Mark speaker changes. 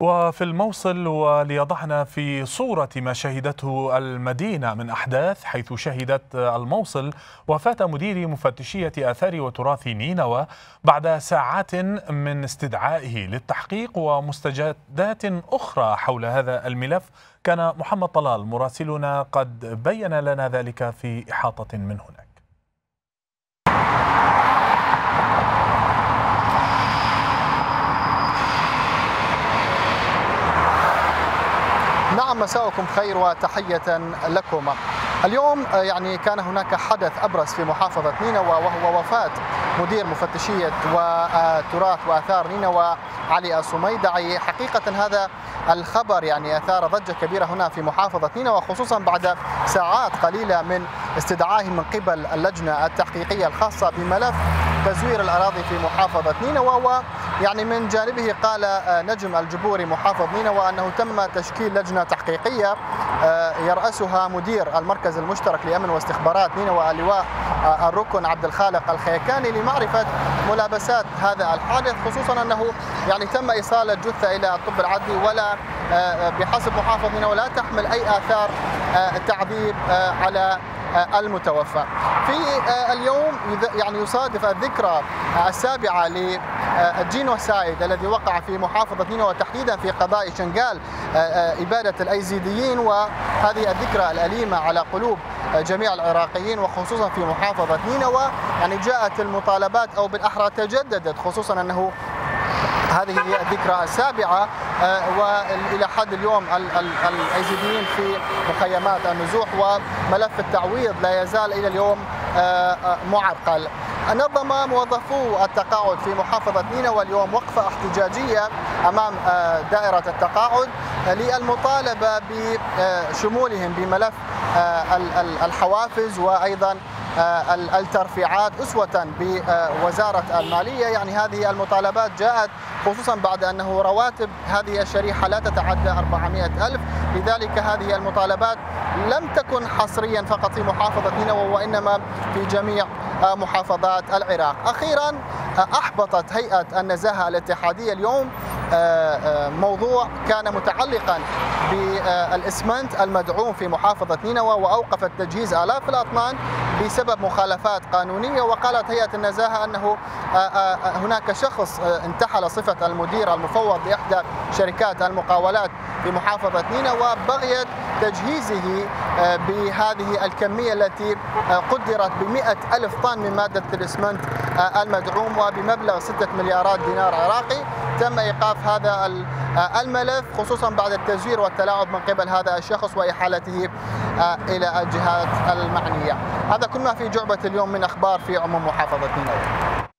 Speaker 1: وفي الموصل وليضعنا في صورة ما شهدته المدينة من أحداث، حيث شهدت الموصل وفاة مدير مفتشية آثار وتراث نينوى بعد ساعات من استدعائه للتحقيق ومستجدات أخرى حول هذا الملف. كان محمد طلال مراسلنا قد بين لنا ذلك في إحاطة من هناك.
Speaker 2: نعم، مساءكم خير وتحية لكم. اليوم كان هناك حدث أبرز في محافظة نينوى، وهو وفاة مدير مفتشية وتراث وآثار نينوى علي الصميدعي. حقيقة هذا الخبر أثار ضجة كبيرة هنا في محافظة نينوى، خصوصا بعد ساعات قليلة من استدعائه من قبل اللجنة التحقيقية الخاصة بملف تزوير الأراضي في محافظة نينوى. من جانبه قال نجم الجبوري محافظ نينوى أنه تم تشكيل لجنة تحقيقية يرأسها مدير المركز المشترك لأمن واستخبارات نينوى اللواء الركن عبد الخالق الخيكاني لمعرفة ملابسات هذا الحادث، خصوصا أنه تم إيصال الجثة إلى الطب العدلي، ولا بحسب محافظ نينوى لا تحمل أي آثار تعذيب على المتوفى. في اليوم يصادف الذكرى السابعة للجينوسايد الذي وقع في محافظة نينوى، تحديدا في قضاء شنغال إبادة الأيزيديين، وهذه الذكرى الأليمة على قلوب جميع العراقيين وخصوصا في محافظة نينوى. جاءت المطالبات، أو بالأحرى تجددت، خصوصا أنه هذه هي الذكرى السابعة، وإلى حد اليوم الأيزيديين في مخيمات النزوح، وملف التعويض لا يزال إلى اليوم معرقل. نظم موظفو التقاعد في محافظة نينوى اليوم وقفة احتجاجية أمام دائرة التقاعد للمطالبة بشمولهم بملف الحوافز وأيضا الترفيعات أسوة بوزارة المالية. هذه المطالبات جاءت خصوصا بعد أنه رواتب هذه الشريحة لا تتعدى 400,000، لذلك هذه المطالبات لم تكن حصريا فقط في محافظة نينوى وإنما في جميع محافظات العراق. أخيرا أحبطت هيئة النزاهة الاتحادية اليوم موضوع كان متعلقا بالإسمنت المدعوم في محافظة نينوى، وأوقفت تجهيز آلاف الأطنان بسبب مخالفات قانونية. وقالت هيئة النزاهة أنه هناك شخص انتحل صفة المدير المفوض لإحدى شركات المقاولات في محافظة نينوى بغية تجهيزه بهذه الكمية التي قدرت ب100,000 طن من مادة الإسمنت المدعوم وبمبلغ 6 مليارات دينار عراقي. تم إيقاف هذا الملف خصوصا بعد التزوير والتلاعب من قبل هذا الشخص وإحالته إلى الجهات المعنية. هذا كل ما في جعبة اليوم من أخبار في عموم محافظة نينوى.